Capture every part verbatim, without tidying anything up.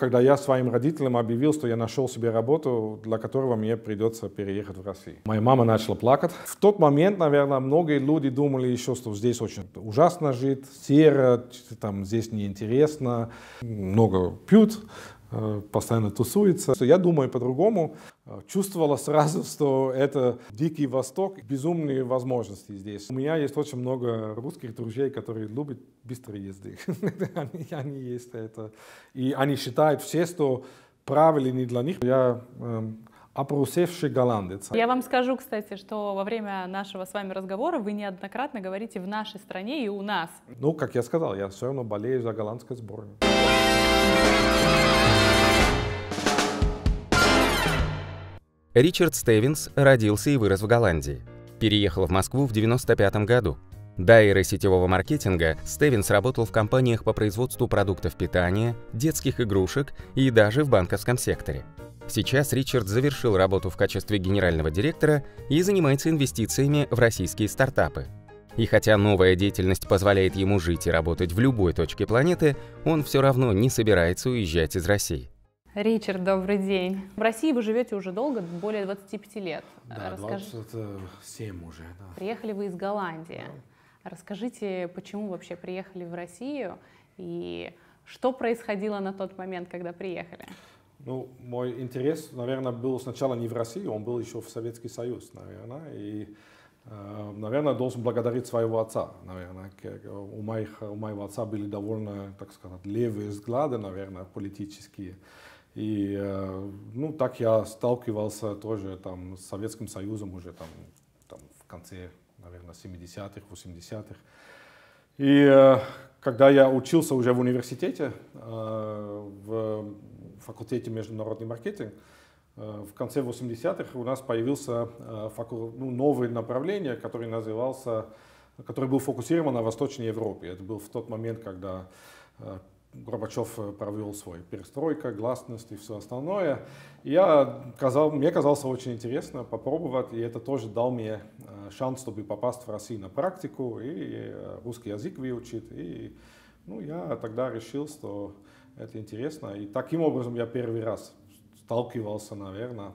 когда я своим родителям объявил, что я нашел себе работу, для которого мне придется переехать в Россию. Моя мама начала плакать. В тот момент, наверное, многие люди думали еще, что здесь очень ужасно жить, серо, там здесь неинтересно, много пьют, постоянно тусуется. Я думаю по-другому. Чувствовала сразу, что это Дикий Восток, безумные возможности здесь. У меня есть очень много русских друзей, которые любят быстрые езды. они, они есть это. И они считают все, что правильно для них. Я эм, обрусевший голландец. Я вам скажу, кстати, что во время нашего с вами разговора вы неоднократно говорите «в нашей стране» и «у нас». Ну, как я сказал, я все равно болею за голландскую сборную. Ричард Стевенс родился и вырос в Голландии. Переехал в Москву в девяносто пятом году. До эры сетевого маркетинга Стевенс работал в компаниях по производству продуктов питания, детских игрушек и даже в банковском секторе. Сейчас Ричард завершил работу в качестве генерального директора и занимается инвестициями в российские стартапы. И хотя новая деятельность позволяет ему жить и работать в любой точке планеты, он все равно не собирается уезжать из России. Ричард, добрый день. В России вы живете уже долго, более двадцати пяти лет. Да, Расскажи... двадцать семь уже. Да. Приехали вы из Голландии. Да. Расскажите, почему вообще приехали в Россию и что происходило на тот момент, когда приехали? Ну, мой интерес, наверное, был сначала не в России, он был еще в Советский Союз, наверное. И, э, наверное, должен благодарить своего отца, наверное. У, моих, у моего отца были довольно, так сказать, левые взгляды, наверное, политические. И, ну, так я сталкивался тоже там с Советским Союзом уже там, там в конце, наверное, семидесятых, восьмидесятых. И когда я учился уже в университете, в факультете международный маркетинг, в конце восьмидесятых у нас появился ну, новое направление, которое назывался, который был фокусирован на Восточной Европе. Это был в тот момент, когда Горбачев провел свой перестройка, гласность и все остальное. И я, казал, мне казалось очень интересно попробовать, и это тоже дал мне шанс, чтобы попасть в Россию на практику и русский язык выучить. И ну, я тогда решил, что это интересно. И таким образом я первый раз сталкивался, наверное,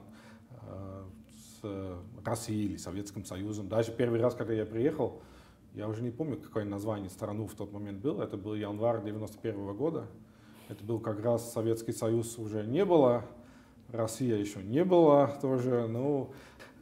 с Россией или Советским Союзом. Даже первый раз, когда я приехал, я уже не помню, какое название страны в тот момент было. Это был январь девяносто первого года. Это был как раз Советский Союз уже не было, Россия еще не была тоже. Ну,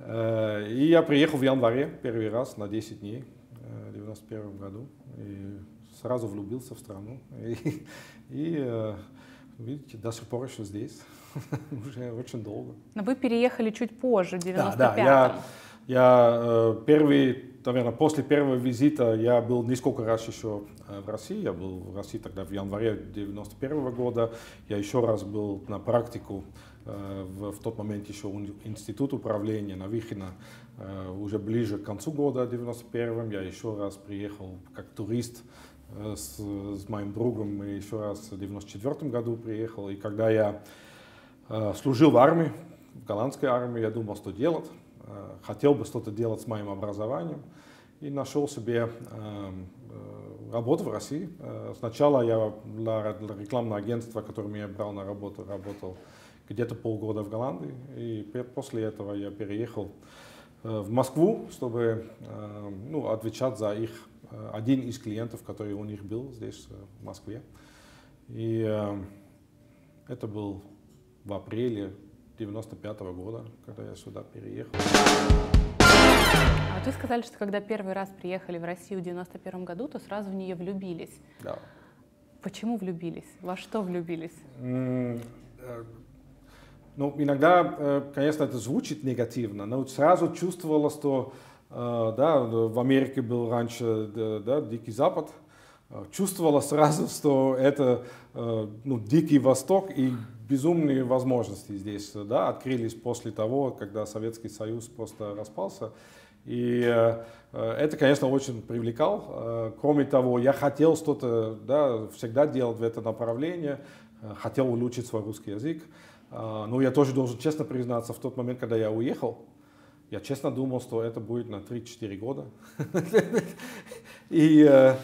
э, и я приехал в январе первый раз на десять дней в девяносто первом году. И сразу влюбился в страну. И, и э, видите, до сих пор еще здесь. Уже очень долго. Но вы переехали чуть позже, в девяносто пятом. Да, да, я, я э, первый... Наверное, после первого визита я был несколько раз еще в России. Я был в России тогда в январе девяносто первого года. Я еще раз был на практику в, в тот момент еще институт управления на Вихино. Уже ближе к концу года девяносто первого я еще раз приехал как турист с, с моим другом. Мы еще раз в девяносто четвёртом году приехал. И когда я служил в армии, в голландской армии, я думал, что делать. Хотел бы что-то делать с моим образованием и нашел себе э, работу в России. Сначала я для, для рекламного агентства, которое меня брал на работу, работал где-то полгода в Голландии. И после этого я переехал э, в Москву, чтобы э, ну, отвечать за их, э, один из клиентов, который у них был здесь, в Москве. И э, это был в апреле девяносто пятого года, когда я сюда переехал. А вот вы сказали, что когда первый раз приехали в Россию в девяносто первом году, то сразу в нее влюбились. Да. Почему влюбились? Во что влюбились? Mm, э, ну, иногда, конечно, это звучит негативно, но сразу чувствовалось, что э, да, в Америке был раньше да, Дикий Запад. Чувствовала сразу, что это э, ну, Дикий Восток и безумные возможности здесь да, открылись после того, когда Советский Союз просто распался. И э, это, конечно, очень привлекал. Э, кроме того, я хотел что-то да, всегда делать в это направление, э, хотел улучшить свой русский язык. Э, но я тоже должен честно признаться, в тот момент, когда я уехал, я честно думал, что это будет на три-четыре года. И э,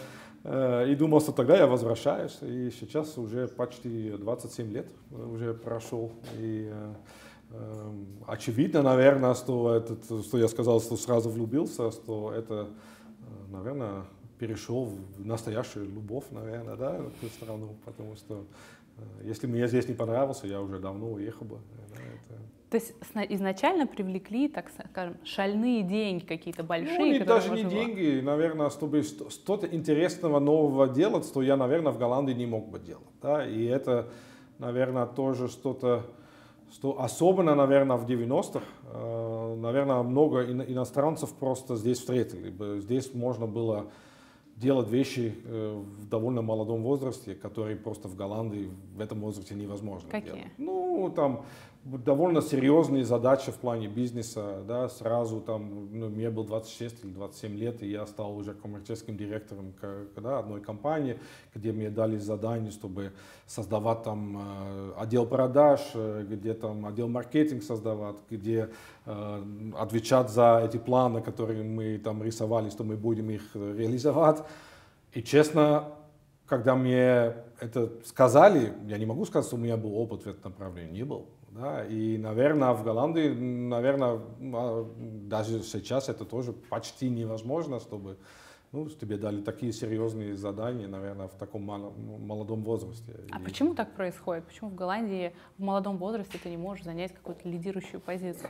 И думал, что тогда я возвращаюсь. И сейчас уже почти двадцать семь лет уже прошел. И очевидно, наверное, что, этот, что я сказал, что сразу влюбился, что это, наверное, перешел в настоящую любовь, наверное, да, в эту страну. Потому что если мне здесь не понравился, я уже давно уехал бы. Да, это... То есть изначально привлекли, так скажем, шальные деньги какие-то большие? Ну, не, даже не деньги, наверное, чтобы что-то интересного нового делать, что я, наверное, в Голландии не мог бы делать. Да? И это, наверное, тоже что-то, что особенно, наверное, в девяностых, наверное, много иностранцев просто здесь встретили. Здесь можно было делать вещи в довольно молодом возрасте, которые просто в Голландии в этом возрасте невозможно Какие? делать. Ну, там довольно серьезные задачи в плане бизнеса, да, сразу там, ну, мне было двадцать шесть или двадцать семь лет, и я стал уже коммерческим директором, да, одной компании, где мне дали задание, чтобы создавать там отдел продаж, где там отдел маркетинг создавать, где э, отвечать за эти планы, которые мы там рисовали, что мы будем их реализовать. И честно, когда мне это сказали, я не могу сказать, что у меня был опыт в этом направлении, не был. Да? И, наверное, в Голландии, наверное, даже сейчас это тоже почти невозможно, чтобы, ну, тебе дали такие серьезные задания, наверное, в таком молодом возрасте. А И... почему так происходит? Почему в Голландии в молодом возрасте ты не можешь занять какую-то лидирующую позицию?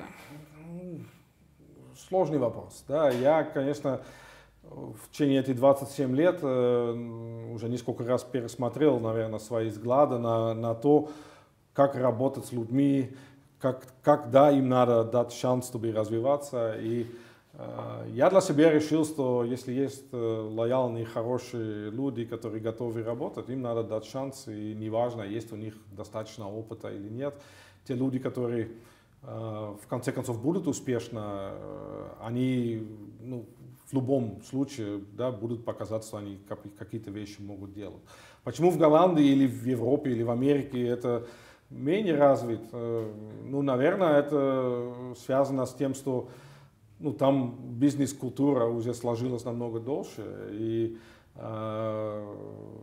Сложный вопрос. Да? Я, конечно, в течение этих двадцати семи лет э, уже несколько раз пересмотрел, наверное, свои взгляды на, на то, как работать с людьми, как, как да, им надо дать шанс, чтобы развиваться. И э, я для себя решил, что если есть э, лояльные, хорошие люди, которые готовы работать, им надо дать шанс, и неважно, есть у них достаточно опыта или нет. Те люди, которые э, в конце концов будут успешны, э, они, ну, в любом случае, да, будут показать, что они какие-то вещи могут делать. Почему в Голландии или в Европе или в Америке это менее развит? Ну, наверное, это связано с тем, что, ну, там бизнес-культура уже сложилась намного дольше. И, э,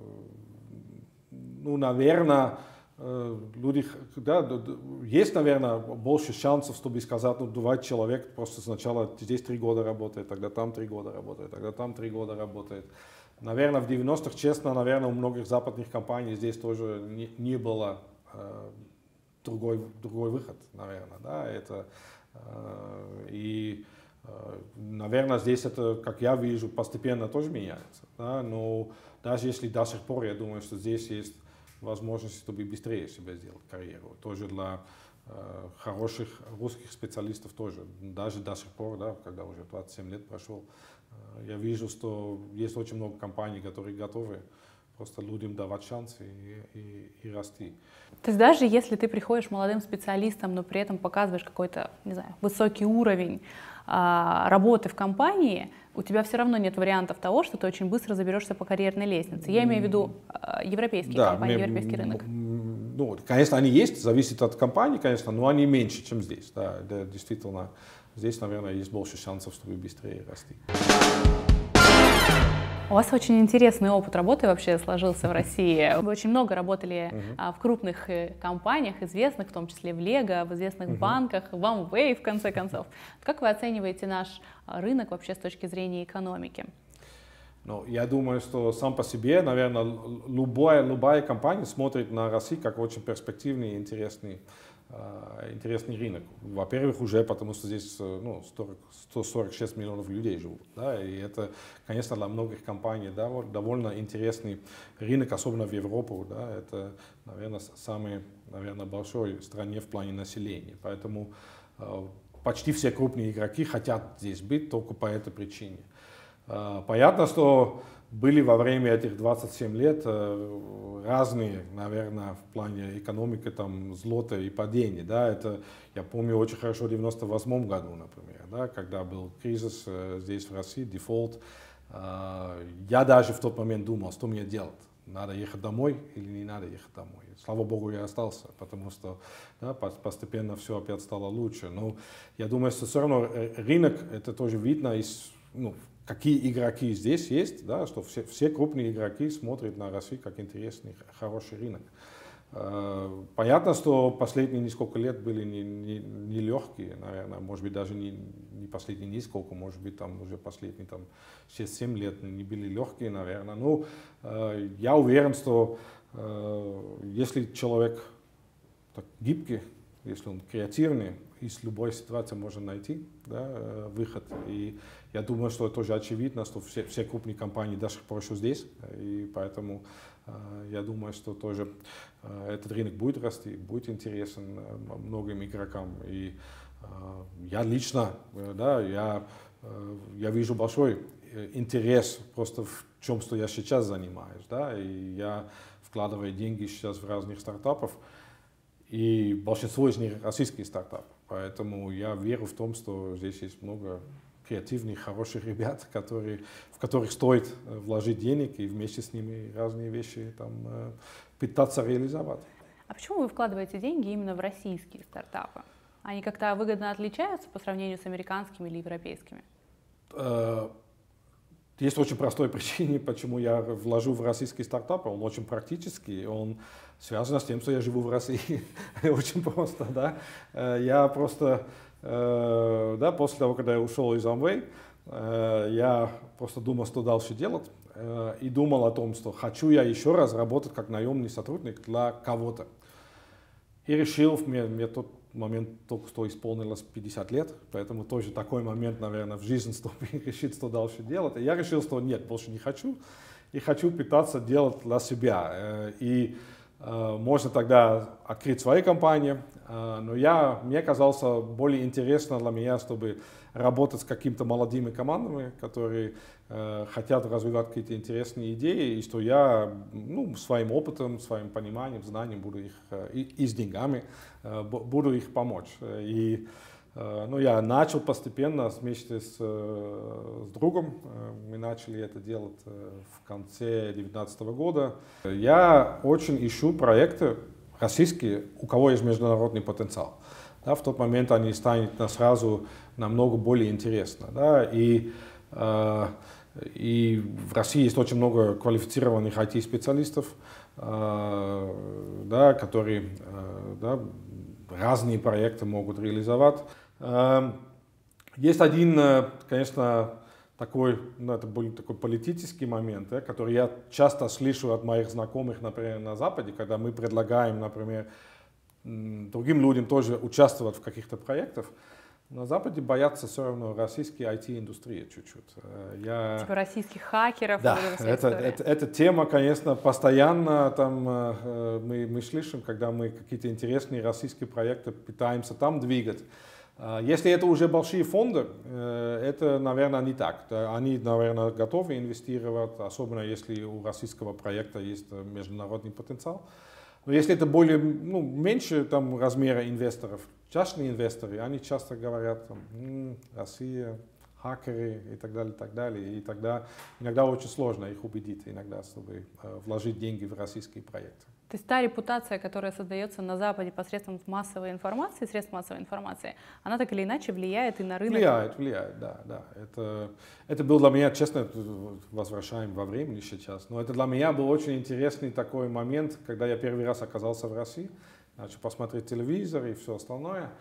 ну, наверное, люди, да, есть, наверное, больше шансов, чтобы сказать, ну, давай человек просто сначала здесь три года работает, тогда там три года работает, тогда там три года работает. Наверное, в девяностых, честно, наверное, у многих западных компаний здесь тоже не, не было э, другой, другой выход, наверное, да, это, э, и, э, наверное, здесь это, как я вижу, постепенно тоже меняется, да, но даже если до сих пор, я думаю, что здесь есть возможность, чтобы быстрее себе сделать карьеру. Тоже для э, хороших русских специалистов тоже. Даже до сих пор, да, когда уже двадцать семь лет прошел, э, я вижу, что есть очень много компаний, которые готовы просто людям давать шанс и, и, и расти. То есть даже если ты приходишь молодым специалистом, но при этом показываешь какой-то, не знаю, высокий уровень а, работы в компании, у тебя все равно нет вариантов того, что ты очень быстро заберешься по карьерной лестнице. Я имею в виду а, европейские да, компании, мне, европейский рынок. Ну, конечно, они есть, зависит от компании, конечно, но они меньше, чем здесь. Да, да, действительно, здесь, наверное, есть больше шансов, чтобы быстрее расти. У вас очень интересный опыт работы вообще сложился в России. Вы очень много работали uh-huh. а, в крупных компаниях, известных, в том числе в Лего, в известных uh-huh. банках, в Amway, в конце концов. Как вы оцениваете наш рынок вообще с точки зрения экономики? Ну, я думаю, что сам по себе, наверное, любая, любая компания смотрит на Россию как очень перспективный и интересный, э, интересный рынок. Во-первых, уже потому что здесь ну, сто сорок шесть миллионов людей живут. Да, и это, конечно, для многих компаний да, довольно интересный рынок, особенно в Европе. Да, это, наверное, самый, наверное, большой в стране в плане населения. Поэтому э, почти все крупные игроки хотят здесь быть только по этой причине. Понятно, что были во время этих двадцати семи лет разные, наверное, в плане экономики, там, взлета и падения. Да, это, я помню очень хорошо в девяносто восьмом году, например, да, когда был кризис здесь в России, дефолт. Я даже в тот момент думал, что мне делать. Надо ехать домой или не надо ехать домой. Слава Богу, я остался, потому что да, постепенно все опять стало лучше. Но я думаю, что все равно рынок, это тоже видно из... Ну, какие игроки здесь есть, да, что все, все крупные игроки смотрят на Россию как интересный, хороший рынок. Понятно, что последние несколько лет были не, не, не легкие, наверное, может быть, даже не, не последние несколько, может быть, там уже последние там, шесть-семь лет не были легкие, наверное. Но э, я уверен, что э, если человек так, гибкий, если он креативный, из любой ситуации можно найти, да, выход. И я думаю, что это тоже очевидно, что все, все крупные компании до сих пор еще здесь, и поэтому я думаю, что тоже этот рынок будет расти, будет интересен многим игрокам. И я лично, да, я, я вижу большой интерес просто в чем, что я сейчас занимаюсь. Да, и я вкладываю деньги сейчас в разных стартапов, и большинство из них российские стартапы. Поэтому я верю в том, что здесь есть много креативных, хороших ребят, которые, в которых стоит вложить денег и вместе с ними разные вещи там, пытаться реализовать. А почему вы вкладываете деньги именно в российские стартапы? Они как-то выгодно отличаются по сравнению с американскими или европейскими? Есть очень простой причина, почему я вложу в российские стартапы. Он очень практический, он связан с тем, что я живу в России. Очень просто, да. Я просто, да, после того, когда я ушел из Amway, я просто думал, что дальше делать. И думал о том, что хочу я еще раз работать как наемный сотрудник для кого-то. И решил, мне, мне тот момент только что исполнилось пятьдесят лет, поэтому тоже такой момент, наверное, в жизни, чтобы решить, что дальше делать. И я решил, что нет, больше не хочу, и хочу пытаться делать для себя. И э, можно тогда открыть свои компании, э, но я, мне казалось более интересно для меня, чтобы работать с какими-то молодыми командами, которые э, хотят развивать какие-то интересные идеи, и что я, ну, своим опытом, своим пониманием, знанием буду их, э, и, и с деньгами э, буду их помочь. И э, ну, я начал постепенно вместе с, э, с другом, э, мы начали это делать э, в конце две тысячи девятнадцатого года. Я очень ищу проекты российские, у кого есть международный потенциал. Да, в тот момент они станут сразу намного более интересно. Да, и, э, и в России есть очень много квалифицированных ай ти-специалистов, э, да, которые э, да, разные проекты могут реализовать. Э, есть один, конечно, такой, ну, это более такой политический момент, да, который я часто слышу от моих знакомых, например, на Западе, когда мы предлагаем, например, другим людям тоже участвовать в каких-то проектах. На Западе боятся все равно российские ай ти-индустрии чуть-чуть. Я... Типа российских хакеров? Да, это, это, эта тема, конечно, постоянно там, мы, мы слышим, когда мы какие-то интересные российские проекты пытаемся там двигать. Если это уже большие фонды, это, наверное, не так. Они, наверное, готовы инвестировать, особенно если у российского проекта есть международный потенциал. Но если это более, ну, меньше там, размера инвесторов, частные инвесторы, они часто говорят, там, м-м, Россия, хакеры и так далее, и так далее. И тогда иногда очень сложно их убедить, иногда, чтобы э, вложить деньги в российские проекты. То есть та репутация, которая создается на Западе посредством массовой информации, средств массовой информации, она так или иначе влияет и на рынок? Влияет, влияет, да. да. Это, это был для меня, честно, возвращаем во времени сейчас, но это для меня был очень интересный такой момент, когда я первый раз оказался в России, начал посмотреть телевизор и все остальное.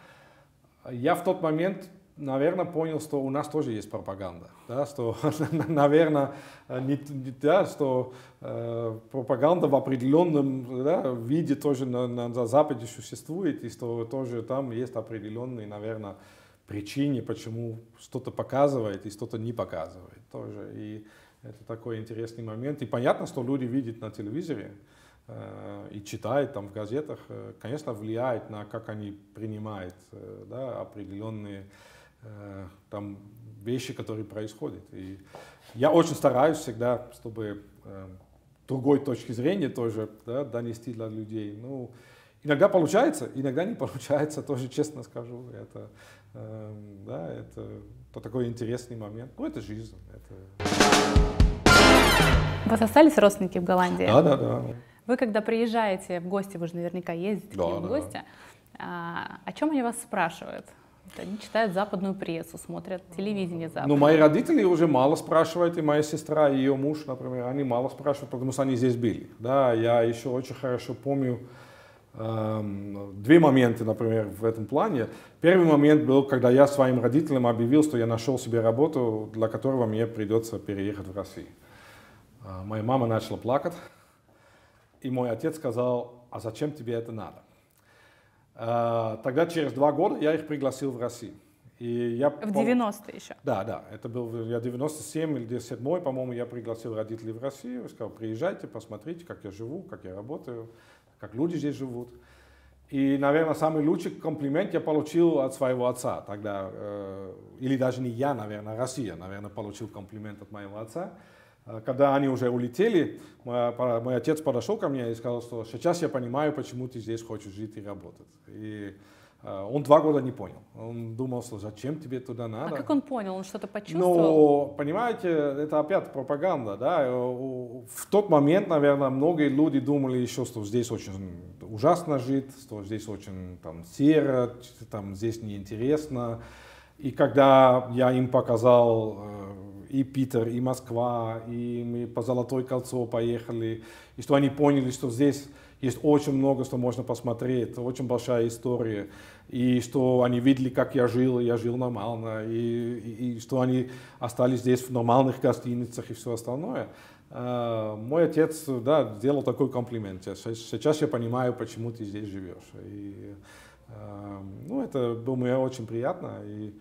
Я в тот момент, наверное, понял, что у нас тоже есть пропаганда, да, что, наверное, не, да, что э, пропаганда в определенном, да, виде тоже на, на Западе существует, и что тоже там есть определенные, наверное, причины, почему что-то показывает и что-то не показывает тоже. И это такой интересный момент. И понятно, что люди видят на телевизоре э, и читают там в газетах, э, конечно, влияет на как они принимают, э, да, определенные там вещи, которые происходят. И я очень стараюсь всегда, чтобы э, другой точки зрения тоже, да, донести для людей. Ну, иногда получается, иногда не получается, тоже честно скажу. Это, э, да, это, это такой интересный момент. Ну, это жизнь. Это... У вас остались родственники в Голландии? Да, да, да. Вы, когда приезжаете в гости, вы же наверняка ездите да, к ним в да. гости, а, о чем они вас спрашивают? Они читают западную прессу, смотрят телевидение западное. Ну, мои родители уже мало спрашивают, и моя сестра, и ее муж, например, они мало спрашивают, потому что они здесь были. Да, я еще очень хорошо помню эм, две моменты, например, в этом плане. Первый момент был, когда я своим родителям объявил, что я нашел себе работу, для которого мне придется переехать в Россию. Э, моя мама начала плакать, и мой отец сказал: а зачем тебе это надо? Тогда через два года я их пригласил в Россию. И я, в девяностые еще? Да, да. Это был я девяносто семь или девяносто седьмой, по-моему, я пригласил родителей в Россию. Сказал: приезжайте, посмотрите, как я живу, как я работаю, как люди здесь живут. И, наверное, самый лучший комплимент я получил от своего отца тогда. Или даже не я, наверное, Россия, наверное, получил комплимент от моего отца. Когда они уже улетели, мой, мой отец подошел ко мне и сказал, что сейчас я понимаю, почему ты здесь хочешь жить и работать. И э, он два года не понял. Он думал, что зачем тебе туда надо. А как он понял? Он что-то почувствовал? Ну, понимаете, это опять пропаганда. Да? В тот момент, наверное, многие люди думали еще, что здесь очень ужасно жить, что здесь очень там, серо, там, здесь неинтересно. И когда я им показал и Питер, и Москва, и мы по Золотое кольцо поехали, и что они поняли, что здесь есть очень много, что можно посмотреть, очень большая история, и что они видели, как я жил, и я жил нормально, и, и, и что они остались здесь в нормальных гостиницах и все остальное. Мой отец, да, сделал такой комплимент. Сейчас я понимаю, почему ты здесь живешь. И, ну, это было мне очень приятно. И,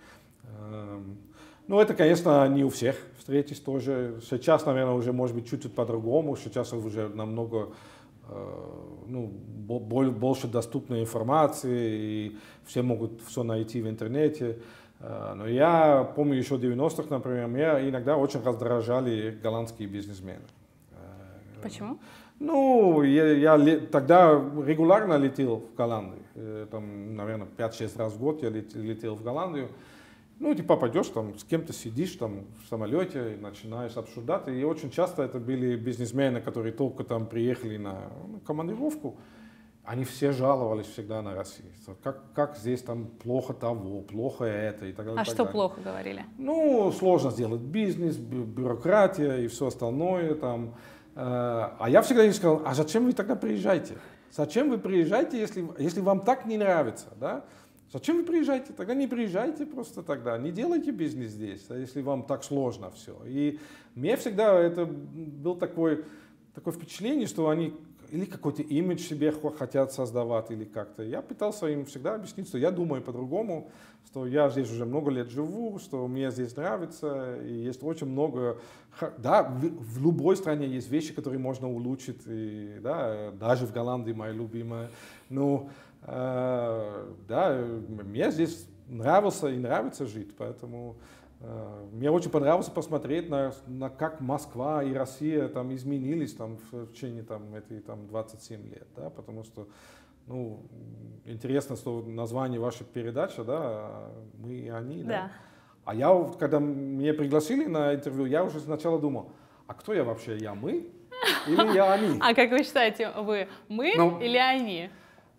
ну, это, конечно, не у всех встретишь тоже. Сейчас, наверное, уже может быть чуть-чуть по-другому. Сейчас уже намного ну, больше доступной информации, и все могут все найти в интернете. Но я помню еще в девяностых, например, меня иногда очень раздражали голландские бизнесмены. Почему? Ну, я, я тогда регулярно летел в Голландию. Там, наверное, пять-шесть раз в год я летел в Голландию. Ну, ты попадешь, там, с кем-то сидишь там, в самолете, и начинаешь обсуждать. И очень часто это были бизнесмены, которые только там приехали на ну, командировку. Они все жаловались всегда на Россию. Как, как здесь там плохо того, плохо это и так далее. А и так что далее. Плохо говорили? Ну, сложно сделать бизнес, бю бюрократия и все остальное. Там. А я всегда им сказал: а зачем вы тогда приезжаете? Зачем вы приезжаете, если, если вам так не нравится? Да? Зачем вы приезжаете? Тогда не приезжайте просто тогда, не делайте бизнес здесь, если вам так сложно все. И мне всегда это было такое, такое впечатление, что они или какой-то имидж себе хотят создавать, или как-то. Я пытался им всегда объяснить, что я думаю по-другому, что я здесь уже много лет живу, что мне здесь нравится, и есть очень много... Да, в, в любой стране есть вещи, которые можно улучшить, и, да, даже в Голландии моя любимая. Но, э, да, мне здесь нравился и нравится жить, поэтому... Мне очень понравилось посмотреть на, на как Москва и Россия там изменились там, в течение там, этой там, двадцати семи лет, да, потому что ну, интересно, что название вашей передачи, да, мы и они, да. Да. А я, когда меня пригласили на интервью, я уже сначала думал, а кто я вообще, я мы или я они? А как вы считаете, вы мы ну, или они?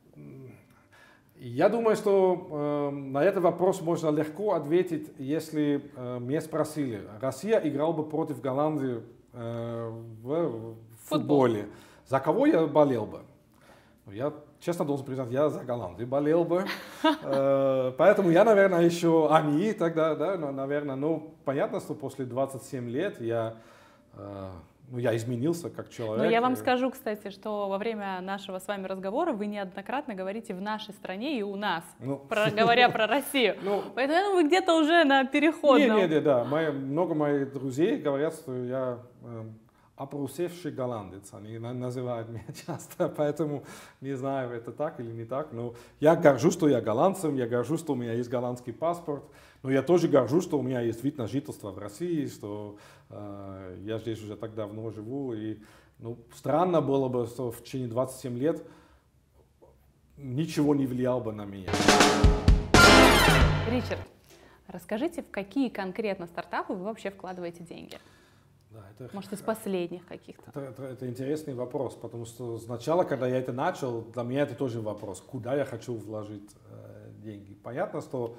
Я думаю, что э, на этот вопрос можно легко ответить, если э, меня спросили, Россия играла бы против Голландии э, в, в футболе, Футбол. За кого я болел бы? Я честно должен признать, я за Голландию болел бы, э, поэтому я, наверное, еще они тогда, да, наверное, ну, понятно, что после двадцати семи лет я... Э, Ну, я изменился как человек. Но я вам скажу, кстати, что во время нашего с вами разговора вы неоднократно говорите в нашей стране и у нас, ну, про, говоря про Россию. Ну, Поэтому вы где-то уже на переходном. Нет, нет, да. Мои, много моих друзей говорят, что я э, обрусевший голландец. Они называют меня часто, поэтому не знаю, это так или не так. Но я горжусь, что я голландцем, я горжусь, что у меня есть голландский паспорт. Но я тоже горжусь, что у меня есть вид на жительство в России, что э, я здесь уже так давно живу. И, ну, странно было бы, что в течение двадцати семи лет ничего не влияло бы на меня. Ричард, расскажите, в какие конкретно стартапы вы вообще вкладываете деньги? Да, это, Может, из последних каких-то? Это, это, это интересный вопрос, потому что сначала, когда я это начал, для меня это тоже вопрос, куда я хочу вложить э, деньги. Понятно, что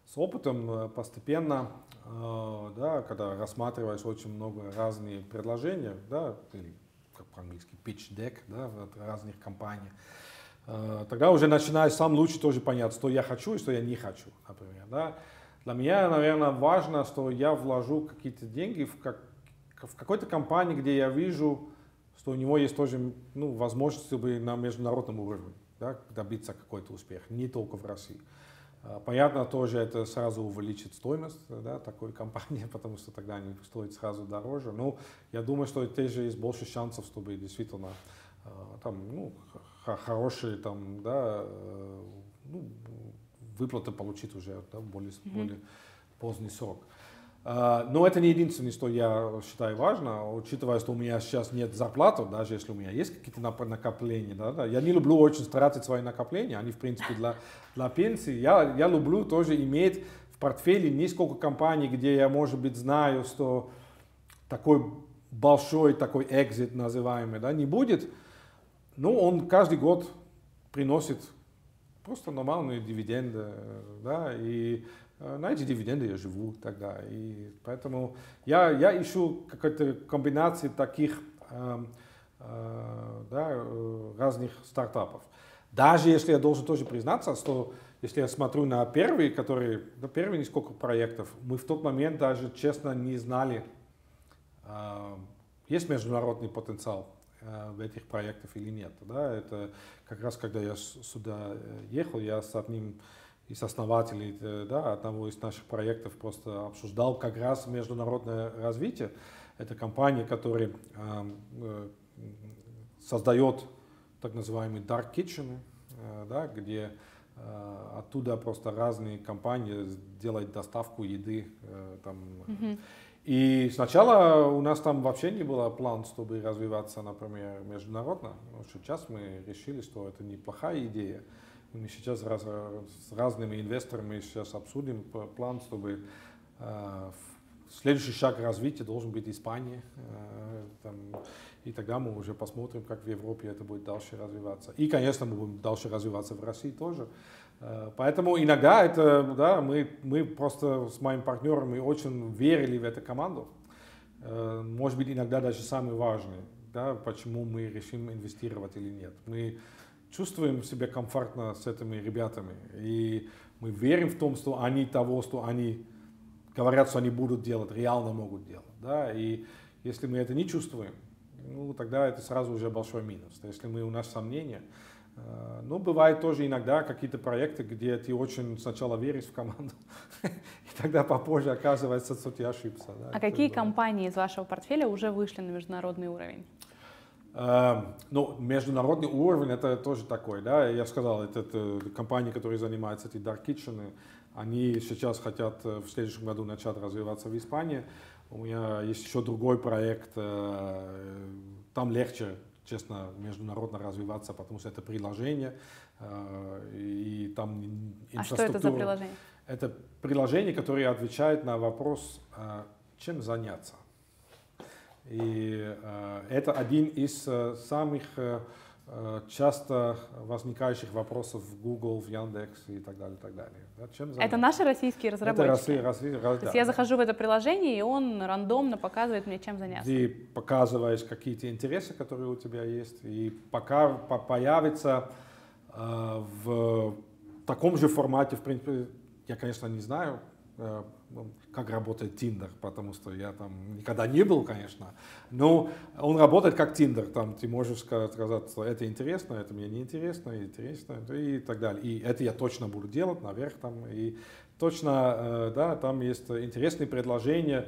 с опытом постепенно, да, когда рассматриваешь очень много разных предложений, да, или как по-английски pitch deck, да, от разных компаний, тогда уже начинаешь сам лучше тоже понять, что я хочу и что я не хочу, например. Да. Для меня, наверное, важно, что я вложу какие-то деньги в, как, в какой-то компании, где я вижу, что у него есть тоже, ну, возможность, чтобы на международном уровне, да, добиться какой-то успех, не только в России. Понятно, тоже это сразу увеличит стоимость, да, такой компании, потому что тогда они стоят сразу дороже. Но я думаю, что тоже есть больше шансов, чтобы действительно там, ну, хорошие там, да, ну, выплаты получить уже, да, в более, mm-hmm. более поздний срок. Но это не единственное, что я считаю важно, учитывая, что у меня сейчас нет зарплаты, даже если у меня есть какие-то накопления. Да, да. Я не люблю очень тратить свои накопления, они в принципе для, для пенсии. Я, я люблю тоже иметь в портфеле несколько компаний, где я, может быть, знаю, что такой большой такой экзит называемый, да, не будет, но он каждый год приносит просто нормальные дивиденды, да, и на эти дивиденды я живу тогда. И поэтому я, я ищу какой-то комбинации таких э, э, да, разных стартапов. Даже если я должен тоже признаться, что если я смотрю на первые, которые, на первые несколько проектов, мы в тот момент даже честно не знали, э, есть международный потенциал э, в этих проектах или нет. Да? Это как раз когда я сюда ехал, я с одним из основателей, да, одного из наших проектов просто обсуждал как раз международное развитие. Это компания, которая э, создает так называемые dark kitchen, э, да, где э, оттуда просто разные компании делают доставку еды. Э, там. Mm-hmm. И сначала у нас там вообще не было плана, чтобы развиваться, например, международно. Но сейчас мы решили, что это неплохая идея. Мы сейчас раз, с разными инвесторами сейчас обсудим план, чтобы э, следующий шаг развития должен быть Испания. Э, там, и тогда мы уже посмотрим, как в Европе это будет дальше развиваться. И, конечно, мы будем дальше развиваться в России тоже. Э, поэтому иногда это, да, мы, мы просто с моим партнером мы очень верили в эту команду. Э, может быть, иногда даже самый важный, да, почему мы решим инвестировать или нет. Мы чувствуем себя комфортно с этими ребятами, и мы верим в том, что они того, что они говорят, что они будут делать, реально могут делать. Да? И если мы это не чувствуем, ну, тогда это сразу уже большой минус. Если мы, у нас сомнения, э, ну, бывает тоже иногда какие-то проекты, где ты очень сначала веришь в команду, и тогда попозже оказывается, что ты ошибся. Да? А какие компании из вашего портфеля уже вышли на международный уровень? Ну, международный уровень это тоже такой, да, я сказал, это, это компании, которые занимаются эти dark kitchen, они сейчас хотят в следующем году начать развиваться в Испании. У меня есть еще другой проект, там легче, честно, международно развиваться, потому что это приложение, и там инфраструктура. А что это за приложение? Это приложение, которое отвечает на вопрос, чем заняться. И э, это один из э, самых э, часто возникающих вопросов в Google, в Яндекс и так далее, и так далее. Да, чем это наши российские разработчики? Это Россия, Россия, То да, есть я захожу в это приложение, и он рандомно показывает мне, чем заняться? Ты показываешь какие-то интересы, которые у тебя есть, и пока по появится э, в таком же формате, в принципе, я, конечно, не знаю, э, как работает Tinder, потому что я там никогда не был, конечно, но он работает как Tinder, там ты можешь сказать, что это интересно, это мне не интересно, интересно и так далее. И это я точно буду делать наверх там, и точно, да, там есть интересные предложения,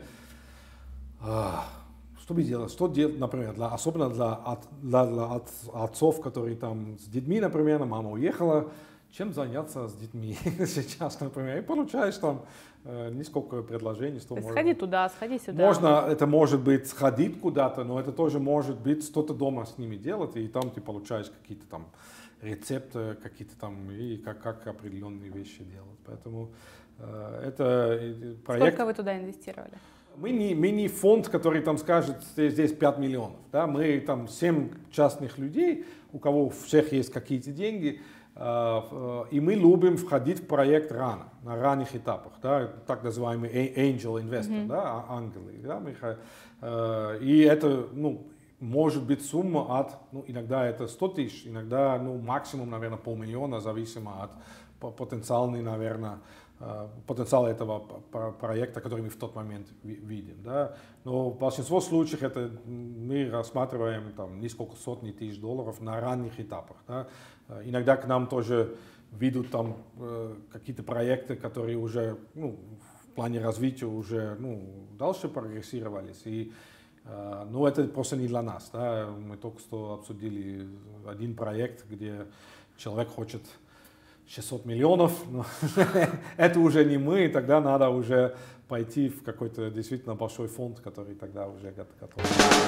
что бы делать, что делать, например, для, особенно для, для, для отцов, которые там с детьми, например, мама уехала, чем заняться с детьми сейчас, например, и получаешь там э, несколько предложений. Что можно, сходи туда, сходи сюда. Можно, это может быть сходить куда-то, но это тоже может быть что-то дома с ними делать, и там ты получаешь какие-то там рецепты, какие-то там, и как, как определенные вещи делать. Поэтому э, это проект... Сколько вы туда инвестировали? Мы не, мы не фонд, который там скажет, здесь пять миллионов. Да? Мы там семь частных людей, у кого у всех есть какие-то деньги. И мы любим входить в проект рано, на ранних этапах, да, так называемый angel investor, mm-hmm. да, ангелы. Да, и это, ну, может быть сумма от, ну, иногда это сто тысяч, иногда, ну, максимум, наверное, полмиллиона, зависимо от потенциальной, наверное, потенциала этого проекта, который мы в тот момент видим. Да. Но в большинстве случаев это мы рассматриваем там, несколько сотен тысяч долларов на ранних этапах. Да. Иногда к нам тоже ведут там какие-то проекты, которые уже, ну, в плане развития уже, ну, дальше прогрессировались. И, но это просто не для нас. Да. Мы только что обсудили один проект, где человек хочет шестьсот миллионов, но это уже не мы, тогда надо уже пойти в какой-то действительно большой фонд, который тогда уже готов.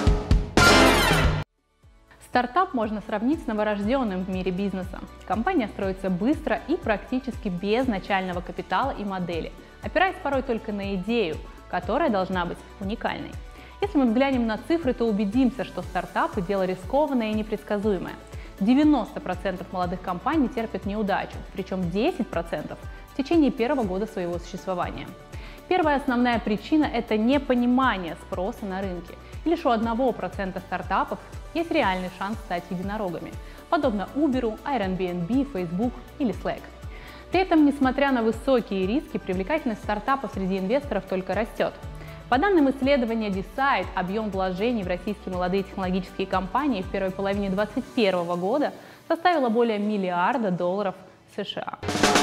Стартап можно сравнить с новорожденным в мире бизнеса. Компания строится быстро и практически без начального капитала и модели, опираясь порой только на идею, которая должна быть уникальной. Если мы взглянем на цифры, то убедимся, что стартапы – дело рискованное и непредсказуемое. девяносто процентов молодых компаний терпят неудачу, причем десять процентов в течение первого года своего существования. Первая основная причина – это непонимание спроса на рынке. И лишь у одного процента стартапов есть реальный шанс стать единорогами, подобно Uber, Airbnb, Facebook или Slack. При этом, несмотря на высокие риски, привлекательность стартапов среди инвесторов только растет. По данным исследования Decide, объем вложений в российские молодые технологические компании в первой половине две тысячи двадцать первого года составило более миллиарда долларов США.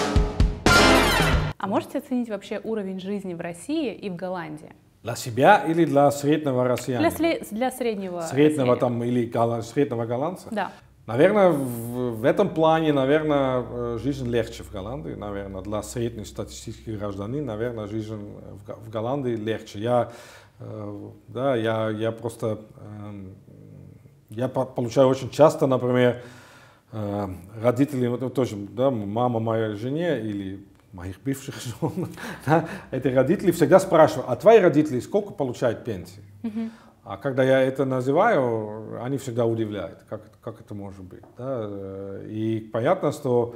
А можете оценить вообще уровень жизни в России и в Голландии? Для себя или для среднего россиянина? Для, для среднего. Среднего там или гол... среднего голландца? Да. Наверное, в, в этом плане, наверное, жизнь легче в Голландии, наверное, для среднестатистических гражданин, наверное, жизнь в, в Голландии легче. Я, э, да, я, я просто, э, я получаю очень часто, например, э, родители, вот тоже, да, мама моей жене или моих бывших жен, да, эти родители всегда спрашивают, а твои родители сколько получают пенсии? Mm-hmm. А когда я это называю, они всегда удивляют, как, как это может быть. Да? И понятно, что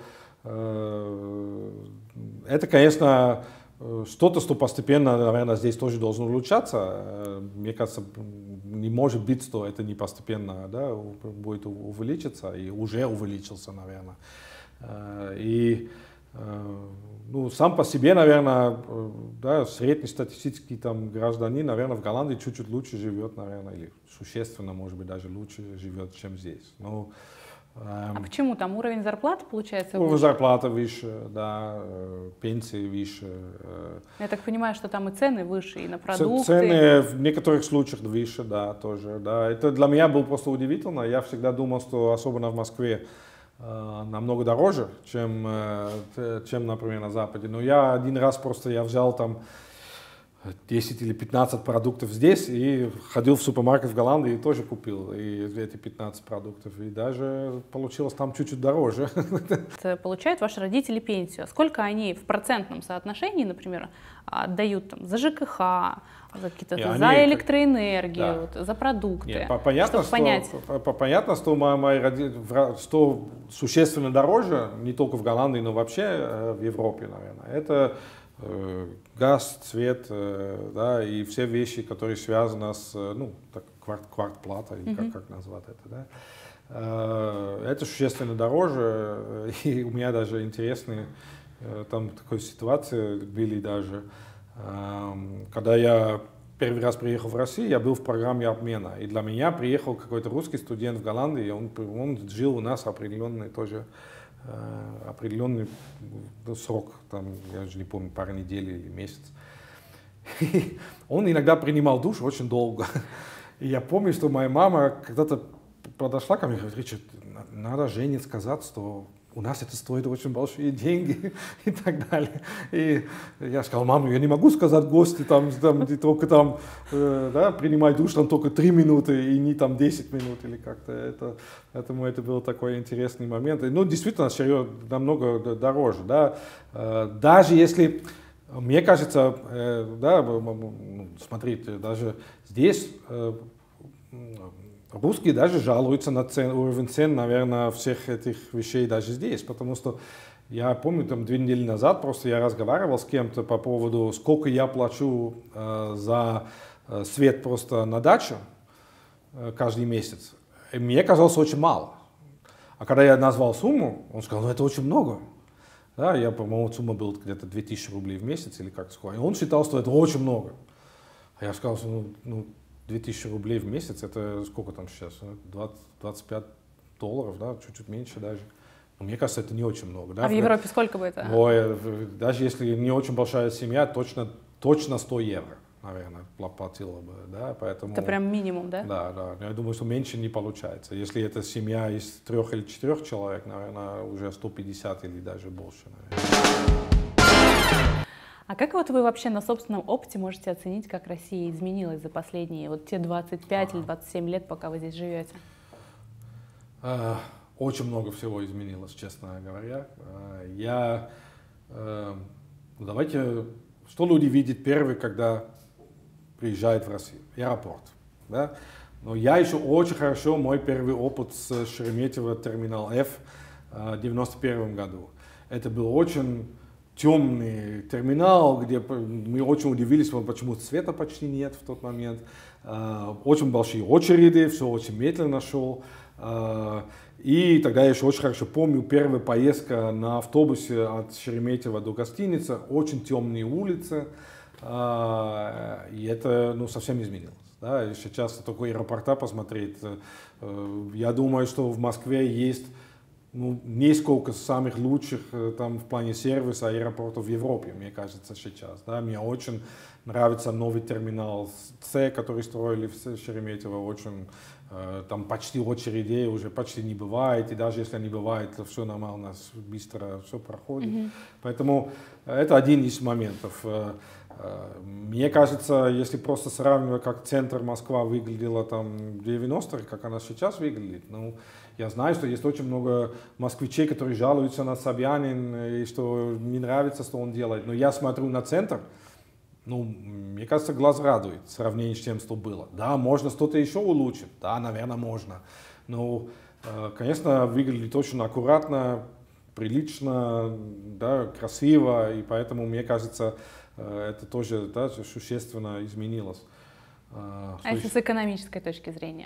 э, это, конечно, что-то, что постепенно, наверное, здесь тоже должно улучшаться. Мне кажется, не может быть, что это не постепенно, да, будет увеличиться, и уже увеличился, наверное. И ну, сам по себе, наверное, да, среднестатистический там гражданин, наверное, в Голландии чуть-чуть лучше живет, наверное, или существенно, может быть, даже лучше живет, чем здесь. Но, эм, а почему? Там уровень зарплаты, получается, выше? Уровень зарплаты выше, да, пенсии выше. Я так понимаю, что там и цены выше, и на продукты. Цены в некоторых случаях выше, да, тоже. Да. Это для меня было просто удивительно. Я всегда думал, что особенно в Москве намного дороже, чем, чем, например, на Западе. Но я один раз просто я взял там десять или пятнадцать продуктов здесь и ходил в супермаркет в Голландии и тоже купил и эти пятнадцать продуктов. И даже получилось там чуть-чуть дороже. Получают ваши родители пенсию. Сколько они в процентном соотношении, например, отдают там, за ЖКХ, за, какие-то, за они, электроэнергию, да. за продукты? Нет, понятно, чтобы понять. Что, понятно, что мои родители, что существенно дороже, не только в Голландии, но вообще в Европе, наверное. Это газ, цвет, да, и все вещи, которые связаны с, ну, так, кварт, квартплата, или mm-hmm. как, как назвать это, да. Это существенно дороже, и у меня даже интересные там такой ситуации были даже, когда я первый раз приехал в Россию, я был в программе обмена, и для меня приехал какой-то русский студент в Голландии, он, он жил у нас определенный тоже определенный срок, там, я уже не помню, пару недель или месяц. И он иногда принимал душ очень долго. И я помню, что моя мама когда-то подошла ко мне и говорит: Ричард, надо Жене сказать, что у нас это стоит очень большие деньги и так далее. И я сказал: мама, я не могу сказать гости, там, там, ты только там, э, да, принимай душ там только три минуты и не там десять минут или как-то. Это, поэтому это был такой интересный момент. И, ну, действительно, серьезно, намного дороже, да. Э, даже если, мне кажется, э, да, смотрите, даже здесь э, русские даже жалуются на цен, уровень цен, наверное, всех этих вещей даже здесь, потому что я помню, там две недели назад просто я разговаривал с кем-то по поводу, сколько я плачу э, за э, свет просто на даче э, каждый месяц. И мне казалось очень мало. А когда я назвал сумму, он сказал, ну это очень много. Да, я, по-моему, сумма была где-то две тысячи рублей в месяц или как-то. И он считал, что это очень много. А я сказал, ну, ну две тысячи рублей в месяц, это сколько там сейчас? двадцать, двадцать пять долларов, да, чуть-чуть меньше даже. Но мне кажется, это не очень много. Да? А в Европе сколько бы это? Ой, даже если не очень большая семья, точно, точно сто евро, наверное, платила бы. Да? Поэтому, это прям минимум, да? Да, да. Я думаю, что меньше не получается. Если это семья из трех или четырех человек, наверное, уже сто пятьдесят или даже больше. Наверное. А как вот вы вообще на собственном опыте можете оценить, как Россия изменилась за последние вот те двадцать пять а. или двадцать семь лет, пока вы здесь живете? А, очень много всего изменилось, честно говоря. А, я, а, давайте, что люди видят первые, когда приезжают в Россию? Аэропорт. Да? Но я еще очень хорошо, мой первый опыт с Шереметьево терминал F в девяносто первом году. Это был очень темный терминал, где мы очень удивились, почему света почти нет в тот момент. Очень большие очереди, все очень медленно шел. И тогда я еще очень хорошо помню первая поездка на автобусе от Шереметьево до гостиницы, очень темные улицы. И это ну, совсем изменилось. Да? И сейчас такой аэропорта посмотреть. Я думаю, что в Москве есть ну, несколько самых лучших там, в плане сервиса аэропортов в Европе, мне кажется, сейчас. Да? Мне очень нравится новый терминал С, который строили в Шереметьево. Очень, э, там почти очередей уже почти не бывает. И даже если не бывает, то все нормально, быстро все проходит. Mm-hmm. Поэтому это один из моментов. Мне кажется, если просто сравнивать, как центр Москва выглядела там в девяностых, как она сейчас выглядит, ну, я знаю, что есть очень много москвичей, которые жалуются на Собянин, и что не нравится, что он делает. Но я смотрю на центр, ну, мне кажется, глаз радует в сравнении с тем, что было. Да, можно что-то еще улучшить, да, наверное, можно. Но, конечно, выглядит очень аккуратно, прилично, да, красиво, и поэтому, мне кажется, это тоже да, существенно изменилось. А если с экономической точки зрения?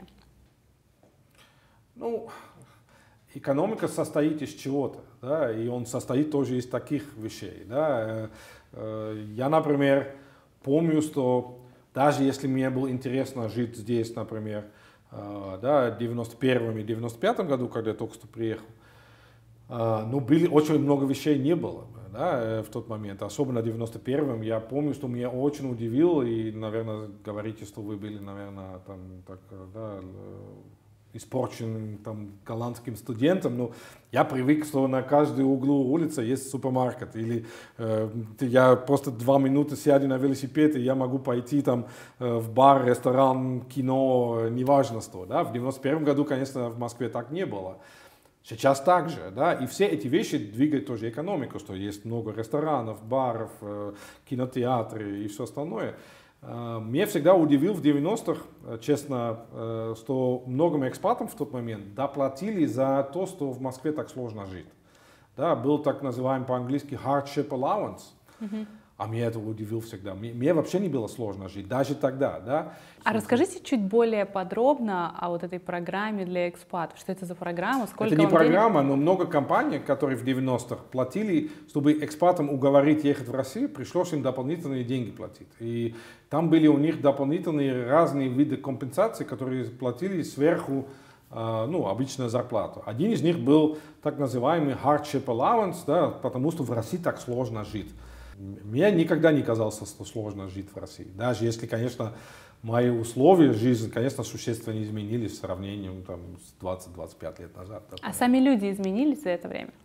Ну, экономика состоит из чего-то, да, и он состоит тоже из таких вещей. Да. Я, например, помню, что даже если мне было интересно жить здесь, например, да, в девяносто первом и девяносто пятом году, когда я только что приехал, ну, были, очень много вещей не было. Да, в тот момент, особенно в девяносто первом, я помню, что меня очень удивило, и, наверное, говорите, что вы были, наверное, там, так, да, испорченным там, голландским студентом, но я привык, что на каждой углу улицы есть супермаркет, или э, я просто два минуты сяду на велосипед, и я могу пойти там э, в бар, ресторан, кино, неважно что. Да? В девяносто первом году, конечно, в Москве так не было. Сейчас так же, да, и все эти вещи двигают тоже экономику, что есть много ресторанов, баров, кинотеатры и все остальное. Меня всегда удивил в девяностых, честно, что многим экспатам в тот момент доплатили за то, что в Москве так сложно жить. Да, был так называемый по-английски hardship allowance. Mm-hmm. А меня это удивил всегда. Мне, мне вообще не было сложно жить, даже тогда, да. А расскажите чуть более подробно о вот этой программе для экспатов. Что это за программа? Сколько это не вам программа, денег? Но много компаний, которые в девяностых платили, чтобы экспатам уговорить ехать в Россию, пришлось им дополнительные деньги платить. И там были у них дополнительные разные виды компенсаций, которые платили сверху, ну, обычную зарплату. Один из них был так называемый hardship allowance, да, потому что в России так сложно жить. Мне никогда не казалось, что сложно жить в России. Даже если, конечно, мои условия жизни, конечно, существенно изменились в сравнении там, с двадцать-двадцать пять лет назад. А сами люди изменились за это время?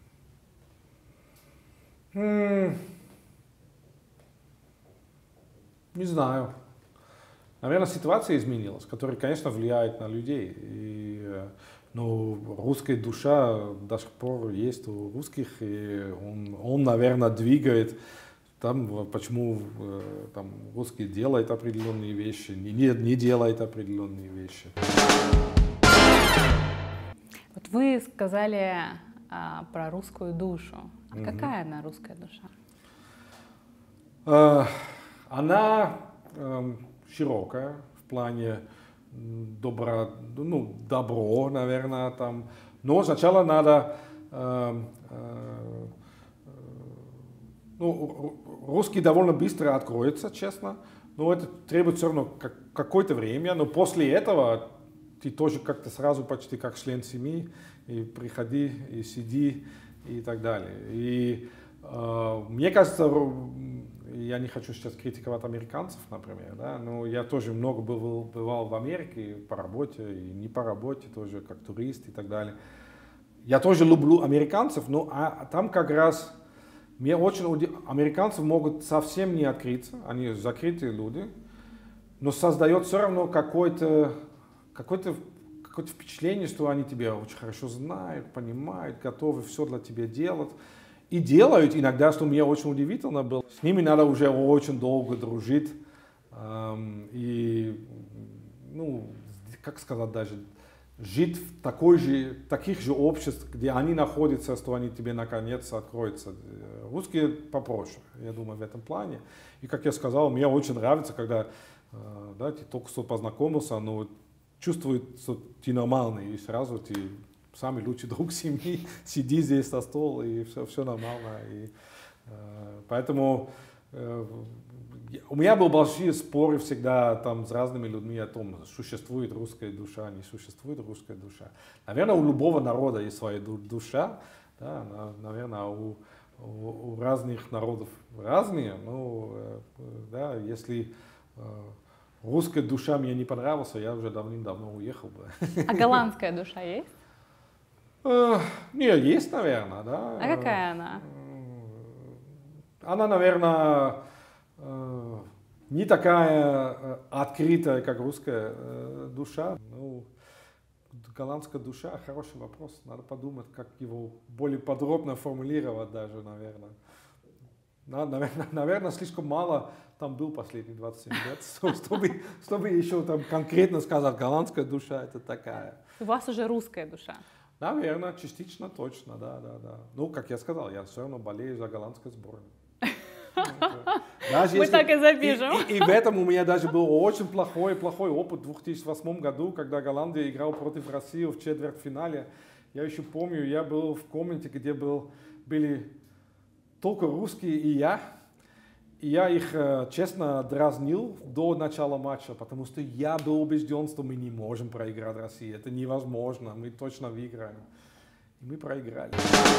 М-м- не знаю. Наверное, ситуация изменилась, которая, конечно, влияет на людей. И, ну, русская душа до сих пор есть у русских, и он, он наверное, двигает там почему там, русские делают определенные вещи, не, не делают определенные вещи. Вот вы сказали а, про русскую душу. А Mm-hmm. какая она, русская душа? А, она э, широкая в плане добра, ну, добро, наверное, там. Но сначала надо э, э, ну, русский довольно быстро откроется, честно, но это требует все равно как, какое-то время, но после этого ты тоже как-то сразу почти как член семьи, и приходи, и сиди, и так далее. И э, мне кажется, я не хочу сейчас критиковать американцев, например, да, но я тоже много бывал, бывал в Америке по работе, и не по работе, тоже как турист и так далее. Я тоже люблю американцев, но а, там как раз мне очень удив... американцы могут совсем не открыться, они закрытые люди, но создает все равно какое-то какое-то какое-то впечатление, что они тебя очень хорошо знают, понимают, готовы все для тебя делать. И делают иногда, что мне очень удивительно было. С ними надо уже очень долго дружить. Эм, и, ну, как сказать даже, жить в такой же, таких же обществах, где они находятся, что они тебе наконец откроются. Русские попроще, я думаю, в этом плане. И, как я сказал, мне очень нравится, когда да, ты только что познакомился, но чувствует, что ты нормальный, и сразу ты самый лучший друг семьи, сиди здесь за стол, и все, все нормально. И, э, поэтому э, у меня были большие споры всегда там с разными людьми о том, существует русская душа, не существует русская душа. Наверное, у любого народа есть своя душа, да, наверное, у, у, у разных народов разные, но э, да, если э, русская душа мне не понравилась, я уже давным-давно уехал бы. А голландская душа есть? Не, есть, наверное, да. А какая она? Она, наверное, не такая открытая, как русская душа. Ну, голландская душа — хороший вопрос. Надо подумать, как его более подробно формулировать даже, наверное. Наверное, наверное, слишком мало там был последние двадцать семь лет, чтобы, чтобы еще там конкретно сказать, голландская душа — это такая. У вас уже русская душа. Наверное, частично точно, да, да, да. Ну, как я сказал, я все равно болею за голландскую сборную. Мы так и запишем. И, и, и в этом у меня даже был очень плохой, плохой опыт в две тысячи восьмом году, когда Голландия играла против России в четвертьфинале. Я еще помню, я был в комнате, где был, были только русские и я. И я их, честно, дразнил до начала матча, потому что я был убежден, что мы не можем проиграть России. Это невозможно, мы точно выиграем. И мы проиграли.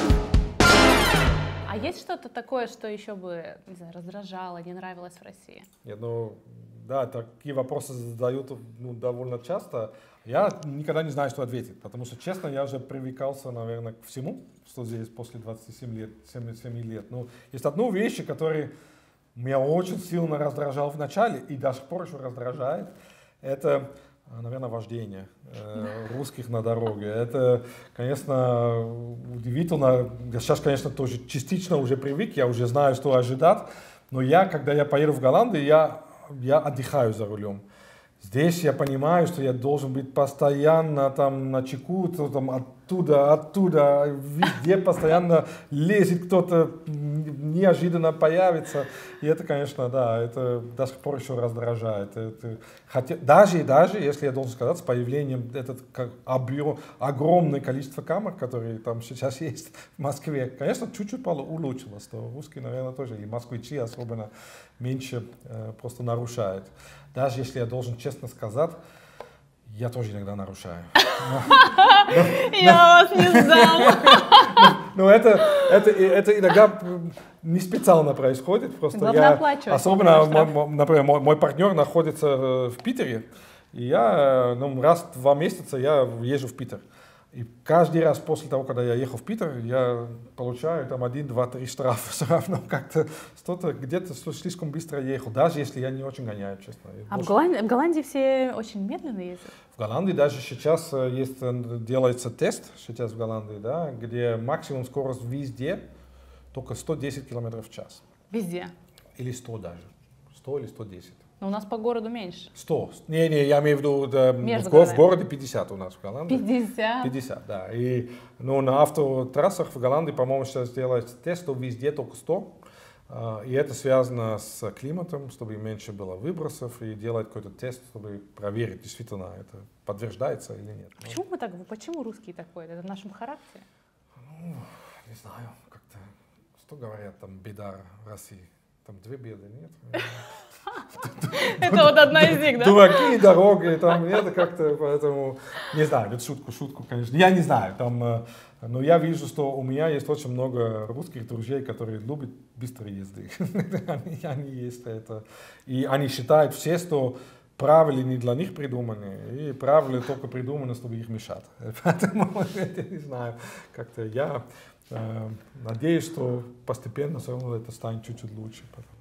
А есть что-то такое, что еще бы, не знаю, раздражало, не нравилось в России? Нет, ну, да, такие вопросы задают ну, довольно часто. Я никогда не знаю, что ответить, потому что, честно, я уже привыкался, наверное, к всему, что здесь после двадцати семи лет. семидесяти семи лет. Но есть одну вещь, которая меня очень сильно раздражал в начале и до сих пор еще раздражает. Это, наверное, вождение э, русских на дороге. Это, конечно, удивительно. Я сейчас, конечно, тоже частично уже привык, я уже знаю, что ожидать. Но я, когда я поеду в Голландию, я, я отдыхаю за рулем. Здесь я понимаю, что я должен быть постоянно там на чеку, там оттуда, оттуда, везде постоянно лезет кто-то, неожиданно появится. И это, конечно, да, это до сих пор еще раздражает. Это, хотя, даже и даже, если я должен сказать, с появлением этот объем, огромное количество камер, которые там сейчас есть в Москве, конечно, чуть-чуть улучшилось. То русские, наверное, тоже, и москвичи особенно меньше э, просто нарушают. Даже если я должен честно сказать, я тоже иногда нарушаю. Я вас не сдам. Но это, это, это иногда не специально происходит. Просто я, особенно, мой, например, мой, мой партнер находится в Питере, и я ну, раз в два месяца я езжу в Питер. И каждый раз после того, когда я ехал в Питер, я получаю там один, два, три штрафа. Все равно как-то что-то где-то слишком быстро ехал, даже если я не очень гоняю, честно. А больше... в, Голландии, в Голландии все очень медленно ездят? В Голландии даже сейчас есть, делается тест сейчас в Голландии, да, где максимум скорость везде только сто десять километров в час. Везде? или сто даже. сто или сто десять. Но у нас по городу меньше. сто. Не-не, я имею в виду, да, в, в городе пятьдесят у нас в Голландии. пятьдесят? пятьдесят, да. И, ну, на автотрассах в Голландии, по-моему, сейчас делают тестов везде только сто. И это связано с климатом, чтобы меньше было выбросов, и делать какой-то тест, чтобы проверить, действительно это подтверждается или нет. Почему мы так, почему русские такое? Это в нашем характере? Ну, не знаю, как-то, что говорят, там, беда России. Там две беды, нет? Это вот одна из них, да? Дураки, дороги, там, это как-то, поэтому, не знаю, это шутку, шутку, конечно. Я не знаю, там, но я вижу, что у меня есть очень много русских друзей, которые любят быстрые езды. они, они есть это. И они считают все, что правила не для них придуманы, и правила только придуманы, чтобы их мешать. Поэтому, я не знаю, как-то я э, надеюсь, что постепенно все равно это станет чуть-чуть лучше.